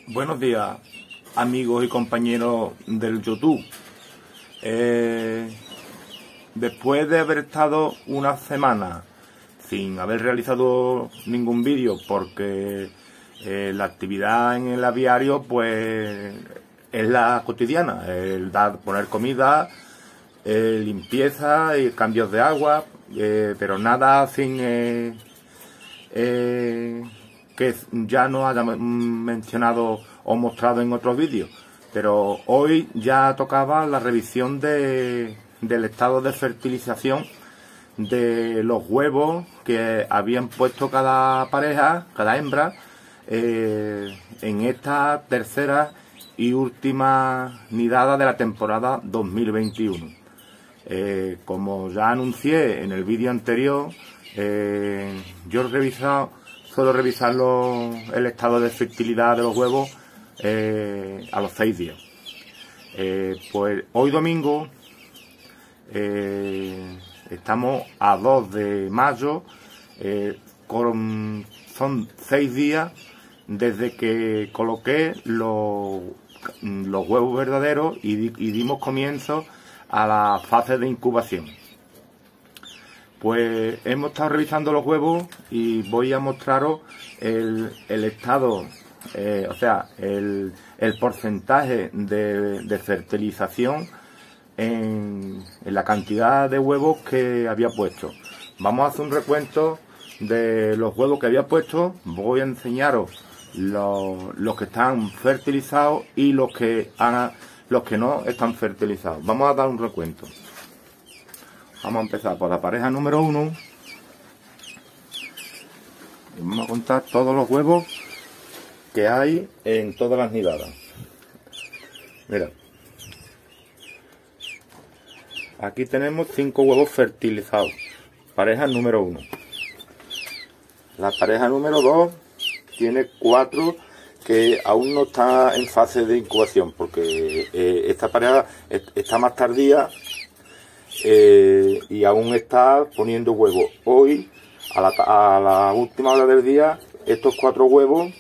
Buenos días, amigos y compañeros del YouTube. Después de haber estado una semana sin haber realizado ningún vídeo, porque la actividad en el aviario pues es la cotidiana, el poner comida, limpieza y cambios de agua, pero nada sin que ya no haya mencionado o mostrado en otros vídeos. Pero hoy ya tocaba la revisión del estado de fertilización de los huevos que habían puesto cada pareja, cada hembra, en esta tercera y última nidada de la temporada 2021. Como ya anuncié en el vídeo anterior, yo suelo revisar el estado de fertilidad de los huevos a los 6 días. Pues hoy domingo estamos a 2 de mayo, son 6 días desde que coloqué los huevos verdaderos y dimos comienzo a la fase de incubación. Pues hemos estado revisando los huevos y voy a mostraros el estado, o sea, el porcentaje de fertilización en la cantidad de huevos que había puesto. Vamos a hacer un recuento de los huevos que había puesto. Voy a enseñaros los que están fertilizados y los que no están fertilizados. Vamos a dar un recuento. Vamos a empezar por la pareja número 1. Vamos a contar todos los huevos que hay en todas las nidadas. Mira. Aquí tenemos 5 huevos fertilizados. Pareja número 1. La pareja número 2 tiene 4 que aún no está en fase de incubación, porque esta pareja está más tardía. Y aún está poniendo huevos. Hoy, a la última hora del día, estos 4 huevos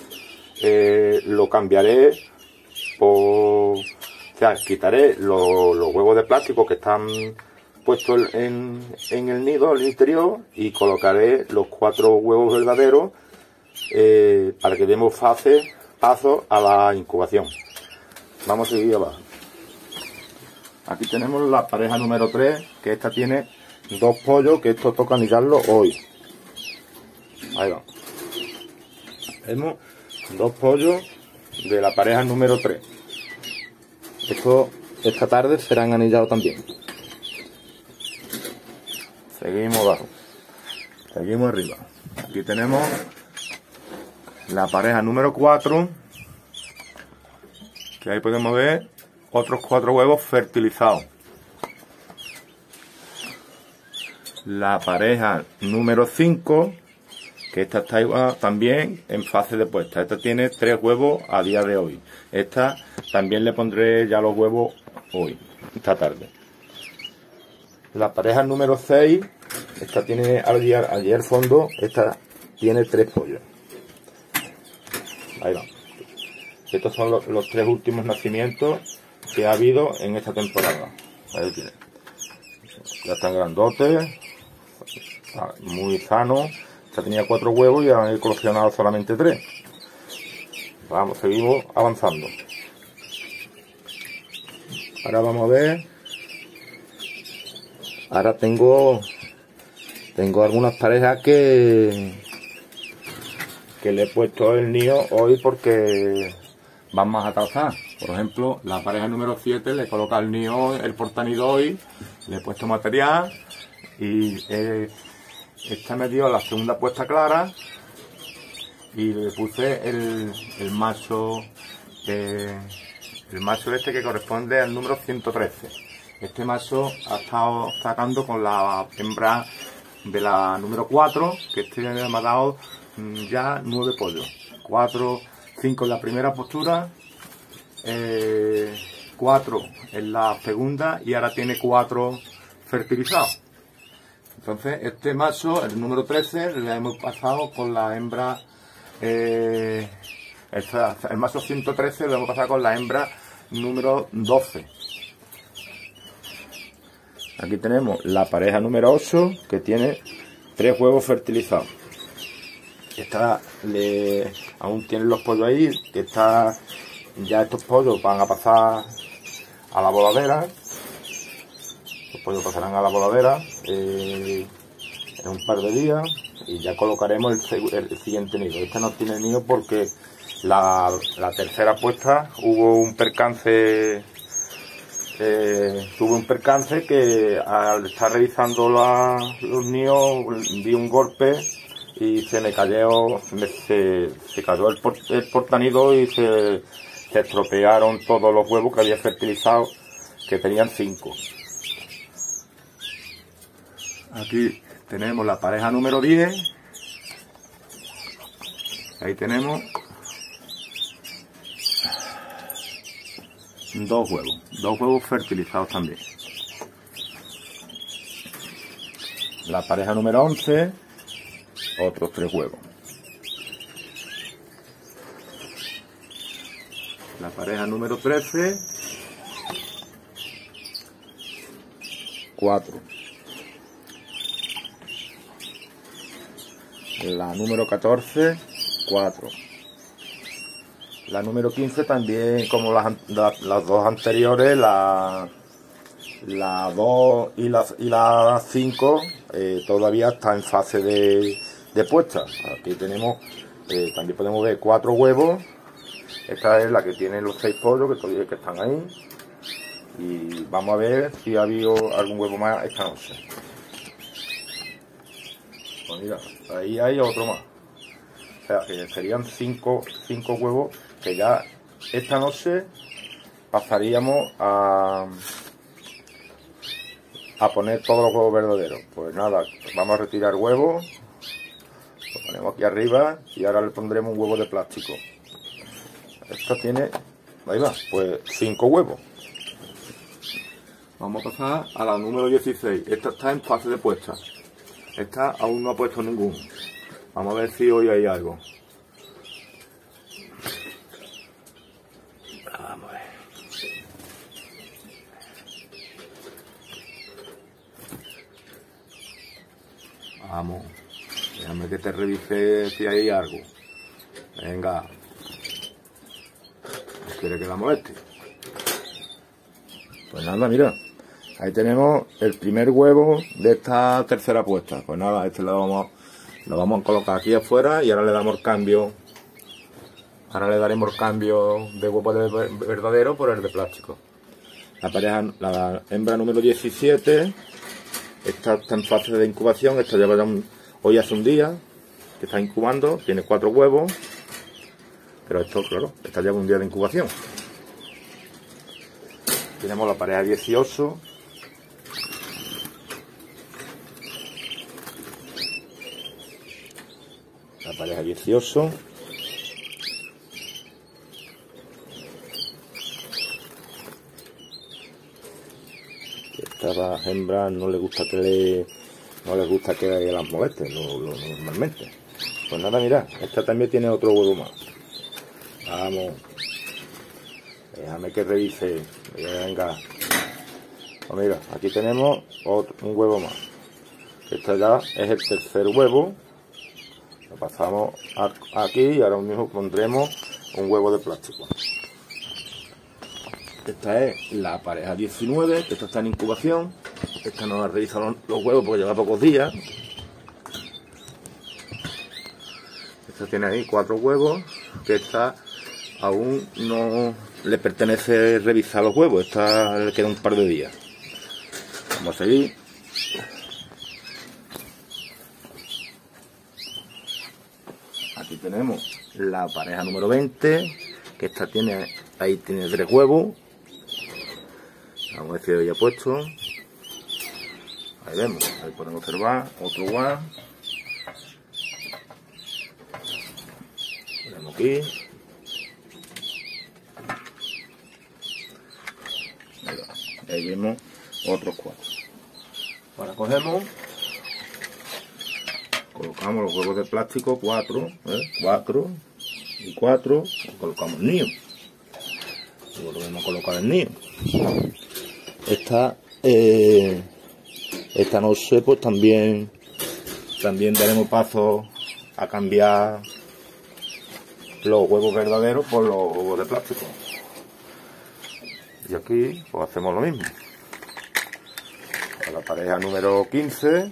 lo cambiaré o sea, quitaré los huevos de plástico que están puestos en el nido, al interior, y colocaré los 4 huevos verdaderos para que demos paso a la incubación. Vamos a seguir abajo. Aquí tenemos la pareja número 3, que esta tiene 2 pollos, que esto toca anidarlo hoy. Ahí va. Vemos 2 pollos de la pareja número 3. Esto esta tarde serán anidados también. Seguimos abajo. Seguimos arriba. Aquí tenemos la pareja número 4, que ahí podemos ver otros 4 huevos fertilizados. La pareja número 5, que esta está también en fase de puesta. Esta tiene 3 huevos a día de hoy. Esta también le pondré ya los huevos hoy, esta tarde. La pareja número 6, esta tiene allí al fondo, esta tiene 3 pollos. Ahí va. Estos son los 3 últimos nacimientos que ha habido en esta temporada. Ahí tiene. Ya están grandotes, muy sanos. Esta tenía 4 huevos y han eclosionado solamente 3. Vamos, seguimos avanzando. Ahora vamos a ver. Ahora tengo algunas parejas que le he puesto el nido hoy porque van más atrasadas. Por ejemplo, la pareja número 7 le coloca el nido, el portanido hoy, le he puesto material y esta me dio la segunda puesta clara y le puse el macho este que corresponde al número 113. Este macho ha estado sacando con la hembra de la número 4, que este me ha dado ya 9 pollos. 5 en la primera postura, 4 en la segunda y ahora tiene 4 fertilizados. Entonces este macho, el número 13, le hemos pasado con la hembra El macho 113 lo vamos a pasar con la hembra número 12. Aquí tenemos la pareja número 8, que tiene 3 huevos fertilizados. Aún tienen los pollos ahí, que ya estos pollos van a pasar a la voladera. Los pollos pasarán a la voladera en un par de días y ya colocaremos el siguiente nido. Este no tiene nido porque la tercera puesta hubo un percance. Tuve un percance que al estar revisando los nidos di un golpe y se me cayó, se cayó el portanido y se estropearon todos los huevos que había fertilizado, que tenían 5. Aquí tenemos la pareja número 10. Ahí tenemos 2 huevos fertilizados también. La pareja número 11, otros 3 huevos. La pareja número 13, 4. La número 14, 4. La número 15 también, como las dos anteriores, la 2 y la 5 todavía está en fase de puesta. Aquí tenemos, también podemos ver 4 huevos. Esta es la que tiene los 6 pollos que todavía están ahí. Y vamos a ver si ha habido algún huevo más esta noche. Pues mira, ahí hay otro más. O sea, que serían 5 huevos que ya esta noche pasaríamos a poner todos los huevos verdaderos. Pues nada, vamos a retirar huevos, lo ponemos aquí arriba y ahora le pondremos un huevo de plástico. Esta tiene, ahí va, pues 5 huevos. Vamos a pasar a la número 16. Esta está en fase de puesta. Esta aún no ha puesto ninguno. Vamos a ver si hoy hay algo. Vamos a ver. Vamos. Déjame que te revise si hay algo. Venga. ¿No quiere que la moleste? Pues nada, mira. Ahí tenemos el primer huevo de esta tercera puesta. Pues nada, este lo vamos a colocar aquí afuera y ahora le damos cambio. Ahora le daremos cambio de huevo verdadero por el de plástico. La hembra número 17, esta está en fase de incubación. Esta lleva hoy hace un día que está incubando, tiene 4 huevos. Pero esto, claro, esta lleva un día de incubación. Tenemos la pareja 18. La pareja 18. Estas hembras no les gusta que las molesten normalmente. Pues nada, mirad, esta también tiene otro huevo más. Vamos. Déjame que revise. Venga. Pues mira, aquí tenemos un huevo más. Este ya es el tercer huevo. Lo pasamos aquí y ahora mismo pondremos un huevo de plástico. Esta es la pareja 19, que esta está en incubación. Esta no ha revisado los huevos porque lleva pocos días. Esta tiene ahí 4 huevos, que esta aún no le pertenece revisar los huevos. Esta le queda un par de días. Vamos a seguir. Aquí tenemos la pareja número 20, que esta ahí tiene 3 huevos. Vamos a ver si lo ya puesto. Ahí vemos, ahí podemos observar otro más. Ponemos aquí. Ahí vemos otros 4. Ahora cogemos, colocamos los huevos de plástico, 4, 4. y 4, colocamos el nido. Y volvemos a colocar el nido. Esta noche pues también daremos paso a cambiar los huevos verdaderos por los huevos de plástico. Y aquí pues hacemos lo mismo. A la pareja número 15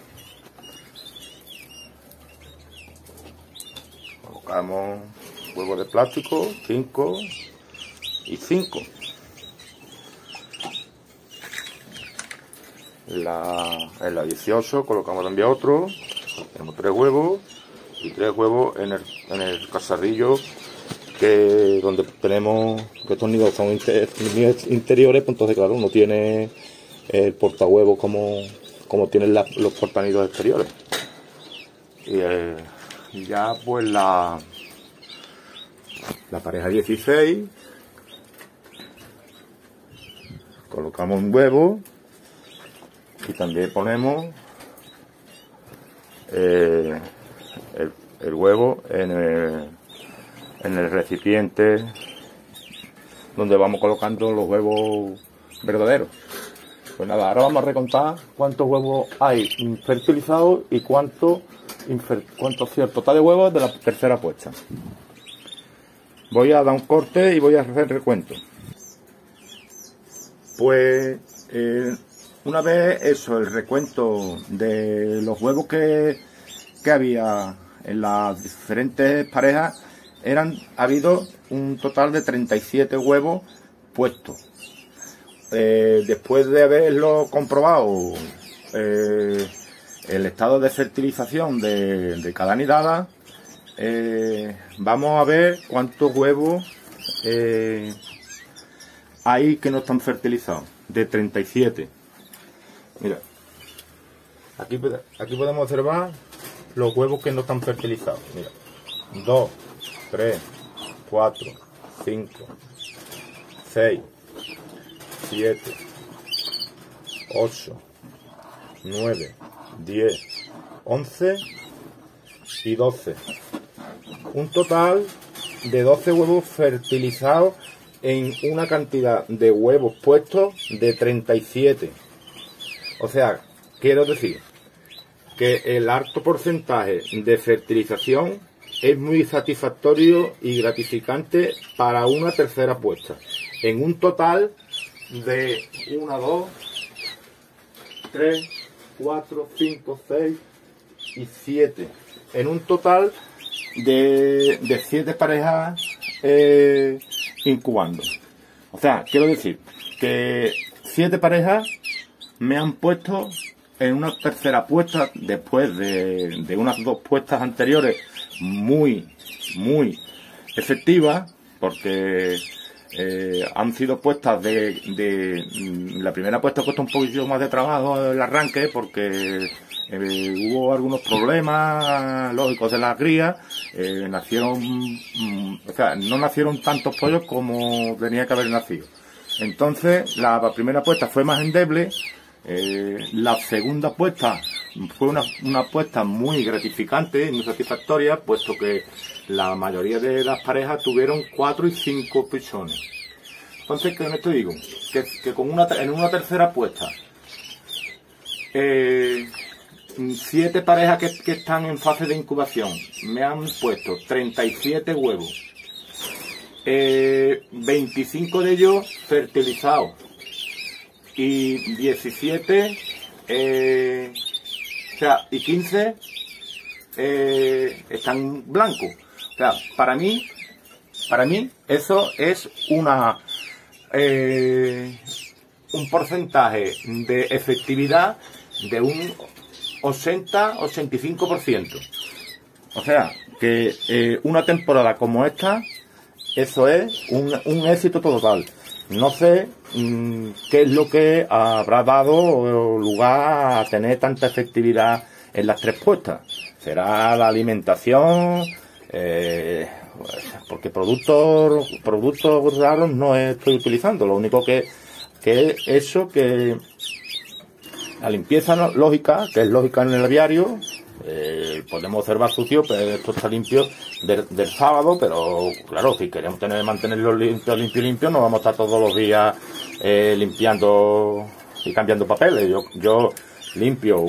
colocamos huevos de plástico, 5 y 5. En la 18 colocamos también otro. Tenemos 3 huevos y 3 huevos en el cacharrillo donde tenemos que estos nidos son nidos interiores, pues entonces claro, no tiene el portahuevos como tienen los portanidos exteriores. Y ya pues la pareja 16 colocamos un huevo y también ponemos el huevo en el recipiente donde vamos colocando los huevos verdaderos. Pues nada, ahora vamos a recontar cuántos huevos hay fertilizados y cuánto el total de huevos de la tercera puesta. Voy a dar un corte y voy a hacer el recuento. Pues una vez eso, el recuento de los huevos que había en las diferentes parejas, ha habido un total de 37 huevos puestos. Después de haberlo comprobado el estado de fertilización de cada nidada, vamos a ver cuántos huevos hay que no están fertilizados. De 37. Mira, aquí podemos observar los huevos que no están fertilizados. Mira, 2, 3, 4, 5, 6, 7, 8, 9, 10, 11 y 12. Un total de 12 huevos fertilizados en una cantidad de huevos puestos de 37. O sea, quiero decir que el alto porcentaje de fertilización es muy satisfactorio y gratificante para una tercera puesta. En un total de 1, 2, 3, 4, 5, 6 y 7. En un total de 7 parejas incubando. O sea, quiero decir que 7 parejas me han puesto en una tercera puesta después de unas 2 puestas anteriores muy efectivas, porque han sido puestas la primera puesta cuesta un poquito más de trabajo el arranque, porque hubo algunos problemas lógicos de la cría. No nacieron tantos pollos como tenía que haber nacido. Entonces la primera puesta fue más endeble. La segunda puesta fue una puesta muy gratificante y muy satisfactoria, puesto que la mayoría de las parejas tuvieron 4 y 5 pichones. Entonces, ¿qué con esto digo? Que en una tercera puesta, 7 parejas que están en fase de incubación me han puesto 37 huevos, 25 de ellos fertilizados y 17 y 15 están blancos. O sea, para mí eso es un porcentaje de efectividad de un 80-85%. O sea, que una temporada como esta, eso es un éxito total. No sé qué es lo que habrá dado lugar a tener tanta efectividad en las 3 puestas. Será la alimentación, porque productos raros no estoy utilizando. Lo único que es eso, que la limpieza lógica, que es lógica en el aviario, Podemos observar sucio, pero esto está limpio del sábado, pero claro, si queremos mantenerlo limpio, no vamos a estar todos los días limpiando y cambiando papeles. Yo limpio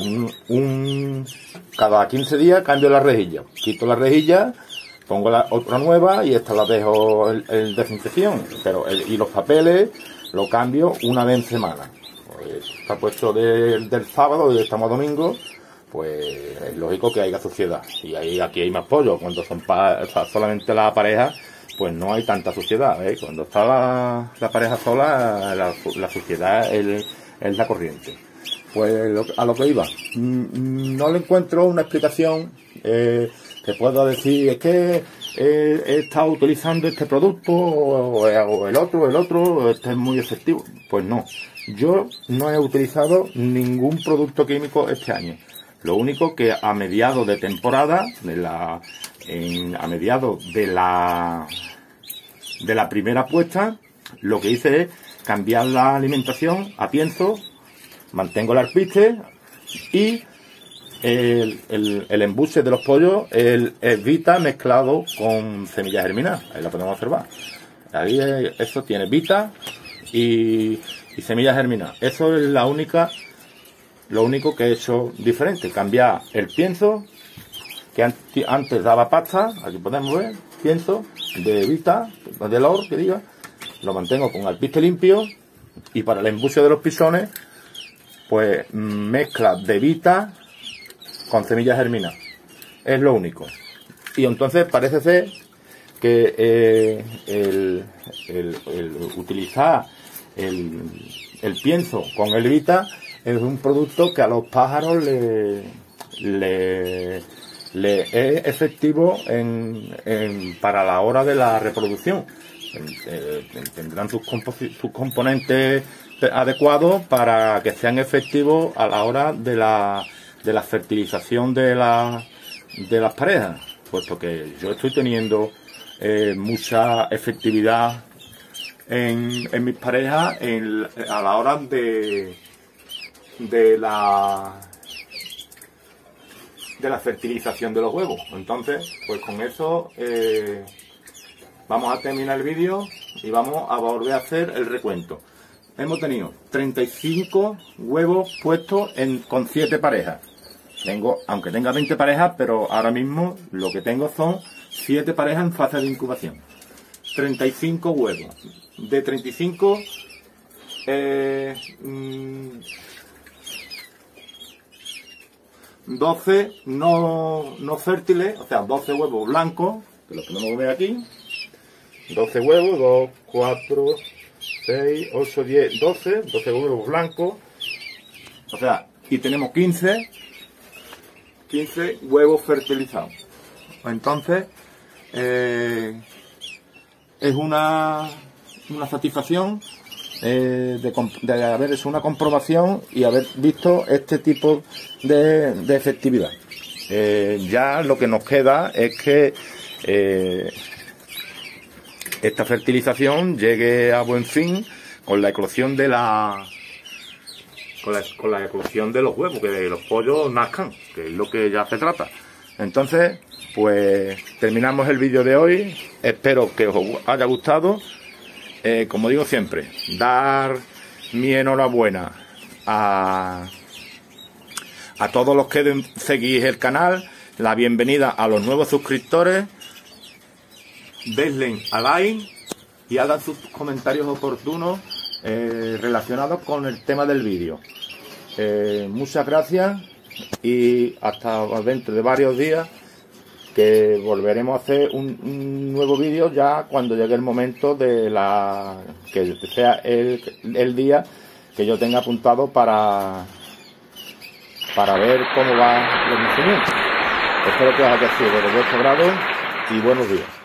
cada 15 días cambio la rejilla, quito la rejilla, pongo otra nueva y esta la dejo en desinfección, y los papeles lo cambio una vez en semana. Pues, está puesto del sábado y estamos a domingo, pues es lógico que haya suciedad. Y aquí hay más pollo. Cuando son solamente la pareja, pues no hay tanta suciedad, ¿eh? Cuando está la pareja sola, la suciedad es la corriente. Pues a lo que iba, no le encuentro una explicación que pueda decir, es que he estado utilizando este producto o el otro, este es muy efectivo. Pues no, yo no he utilizado ningún producto químico este año. Lo único que a mediados de temporada, a mediados de la primera puesta, lo que hice es cambiar la alimentación a pienso, mantengo el alpiste y el embuse de los pollos, el Vita mezclado con semillas germinadas. Ahí la podemos observar. Ahí eso tiene Vita y semillas germinadas. Eso es lo único que he hecho diferente. Cambiar el pienso, que antes daba pasta, aquí podemos ver, pienso de Vita, de Lor, que diga, lo mantengo con alpiste limpio, y para el embuse de los pisones, pues mezcla de Vita con semillas germinadas. Es lo único. Y entonces parece ser que el utilizar el pienso con el Vita es un producto que a los pájaros le es efectivo para la hora de la reproducción. Tendrán sus componentes adecuados para que sean efectivos a la hora de la fertilización de las parejas, puesto que yo estoy teniendo mucha efectividad en mis parejas a la hora de la fertilización de los huevos. Entonces, pues con eso vamos a terminar el vídeo y vamos a volver a hacer el recuento. Hemos tenido 35 huevos puestos con 7 parejas. Aunque tenga 20 parejas, pero ahora mismo lo que tengo son 7 parejas en fase de incubación. 35 huevos. De 35, 12 no fértiles, o sea, 12 huevos blancos, que los podemos ver aquí. 12 huevos, 2, 4, 6, 8, 10, 12 huevos blancos. O sea, y tenemos 15 huevos fertilizados. Entonces, es una satisfacción de haber hecho una comprobación y haber visto este tipo de efectividad. Ya lo que nos queda es que esta fertilización llegue a buen fin con la eclosión de con la eclosión de los huevos, que los pollos nazcan, que es lo que ya se trata. Entonces, pues terminamos el vídeo de hoy. Espero que os haya gustado. Como digo siempre, dar mi enhorabuena a todos los que seguís el canal, la bienvenida a los nuevos suscriptores. Denle a like y hagan sus comentarios oportunos relacionados con el tema del vídeo. Muchas gracias y hasta dentro de varios días, que volveremos a hacer un nuevo vídeo ya cuando llegue el momento de que sea el día que yo tenga apuntado para ver cómo va el nacimiento. Espero que os haya sido de vuestro agrado y buenos días.